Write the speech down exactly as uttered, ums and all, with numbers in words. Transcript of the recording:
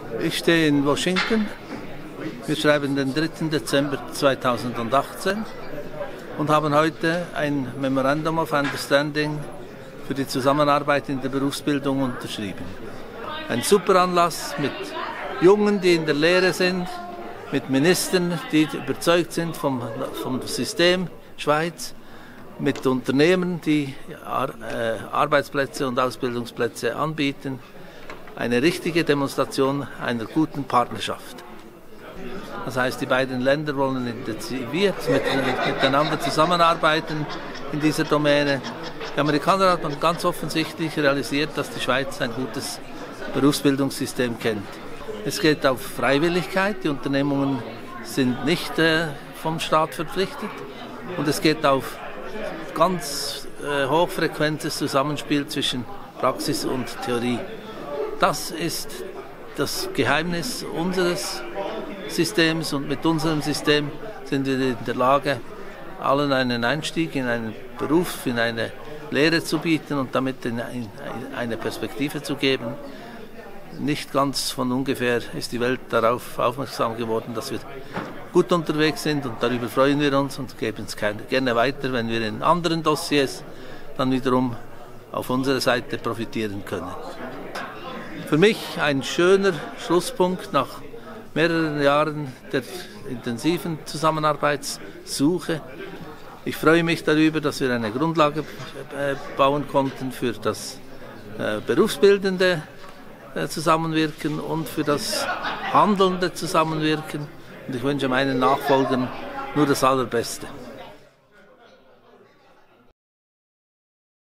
Ich stehe in Washington. Wir schreiben den dritten Dezember zweitausendachtzehn und haben heute ein Memorandum of Understanding für die Zusammenarbeit in der Berufsbildung unterschrieben. Ein super Anlass mit Jungen, die in der Lehre sind, mit Ministern, die überzeugt sind vom, vom System Schweiz, mit Unternehmen, die Ar äh, Arbeitsplätze und Ausbildungsplätze anbieten. Eine richtige Demonstration einer guten Partnerschaft. Das heißt, die beiden Länder wollen intensiviert mit, miteinander zusammenarbeiten in dieser Domäne. Die Amerikaner haben ganz offensichtlich realisiert, dass die Schweiz ein gutes Berufsbildungssystem kennt. Es geht auf Freiwilligkeit, die Unternehmungen sind nicht äh, vom Staat verpflichtet und es geht auf ganz äh, hochfrequentes Zusammenspiel zwischen Praxis und Theorie. Das ist das Geheimnis unseres Systems und mit unserem System sind wir in der Lage, allen einen Einstieg in einen Beruf, in eine Lehre zu bieten und damit in eine Perspektive zu geben. Nicht ganz von ungefähr ist die Welt darauf aufmerksam geworden, dass wir gut unterwegs sind und darüber freuen wir uns und geben es gerne weiter, wenn wir in anderen Dossiers dann wiederum auf unserer Seite profitieren können. Für mich ein schöner Schlusspunkt nach mehreren Jahren der intensiven Zusammenarbeitssuche. Ich freue mich darüber, dass wir eine Grundlage bauen konnten für das berufsbildende Zusammenwirken und für das handelnde Zusammenwirken. Und ich wünsche meinen Nachfolgern nur das Allerbeste.